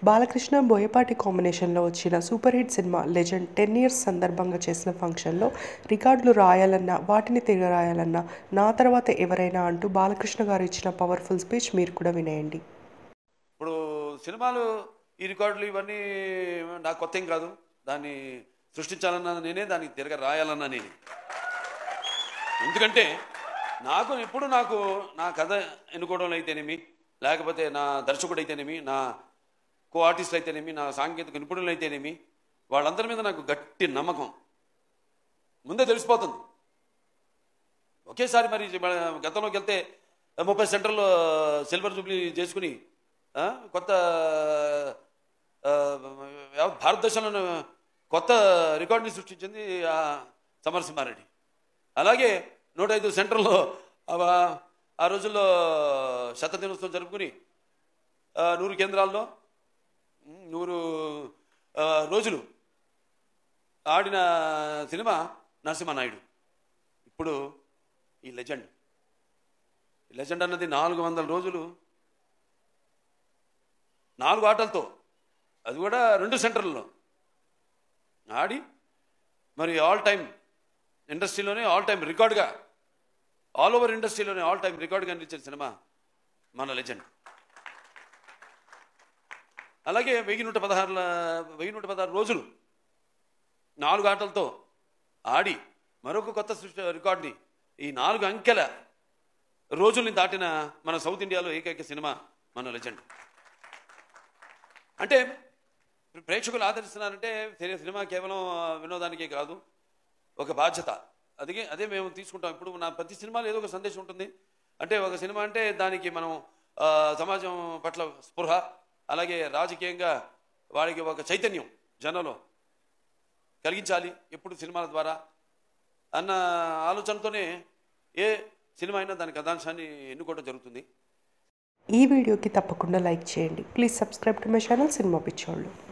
బాలకృష్ణ బోయపాటి కాంబినేషన్లో వచ్చిన super hit cinema Legend 10 years సందర్భంగా చేసిన ఫంక్షన్లో రికార్డులు రాయాలన్నా వాటిని తిరగరాయాలన్నా నా తర్వాత ఎవరైనా అంటూ బాలకృష్ణ గారు ఇచ్చిన పవర్ఫుల్ స్పీచ్ మీరు కూడా వినేయండి. ఇప్పుడు సినిమాలు ఈ రికార్డులు ఇవన్నీ నాకు కొత్త ఏం కాదు. దాన్ని సృష్టించాలన్నా నేనే, దానికి తిరగ రాయాలన్నా నేనే. ఎందుకంటే ఎప్పుడు నా కథ ఎన్నుకోవడంలో అయితేనేమి, లేకపోతే నా దర్శకుడు అయితేనేమి, నా కో ఆర్టిస్టులు అయితేనేమి, నా సాంకేతిక నిపుణులు అయితేనేమి, వాళ్ళందరి మీద నాకు గట్టి నమ్మకం ముందే తెలిసిపోతుంది. ఒకేసారి మరి గతంలోకి వెళ్తే 30 సెంటర్లో సిల్వర్ జూబ్లీ చేసుకుని కొత్త భారతదేశంలో కొత్త రికార్డుని సృష్టించింది సమరసింహారెడ్డి. అలాగే 105 సెంటర్లో ఆ రోజుల్లో శత దినోత్సవం జరుపుకుని 100 కేంద్రాల్లో 100 రోజులు ఆడిన సినిమా నరసింహనాయుడు. ఇప్పుడు ఈ లెజెండ్ అన్నది 400 రోజులు 4 ఆటలతో, అది కూడా 2 సెంటర్లలో ఆడి మరి ఆల్ టైమ్ ఇండస్ట్రీలోనే ఆల్ టైమ్ రికార్డుగా, ఆల్ ఓవర్ ఇండస్ట్రీలోనే ఆల్ టైమ్ రికార్డుగా నిలిచిన సినిమా మన లెజెండ్. అలాగే 1116 రోజులు 4 ఆటలతో ఆడి మరొక కొత్త రికార్డుని, ఈ 4 అంకెల రోజుల్ని దాటిన మన సౌత్ ఇండియాలో ఏకైక సినిమా మన లెజెండ్. అంటే ప్రేక్షకులు ఆదరిస్తున్నారంటే సినిమా కేవలం వినోదానికే కాదు, ఒక బాధ్యత. అదే మేము తీసుకుంటాం. ఇప్పుడు నా ప్రతి సినిమాలో ఏదో ఒక సందేశం ఉంటుంది. అంటే ఒక సినిమా అంటే దానికి మనం సమాజం పట్ల స్పృహ, అలాగే రాజకీయంగా వాడికి ఒక చైతన్యం జనంలో కలిగించాలి ఎప్పుడు సినిమాల ద్వారా అన్న ఆలోచనతోనే ఏ సినిమా అయినా దాని కథాంశాన్ని ఎన్నుకోవడం జరుగుతుంది. ఈ వీడియోకి తప్పకుండా లైక్ చేయండి. Please subscribe to my channel cinema పిచ్చోళ్ళు.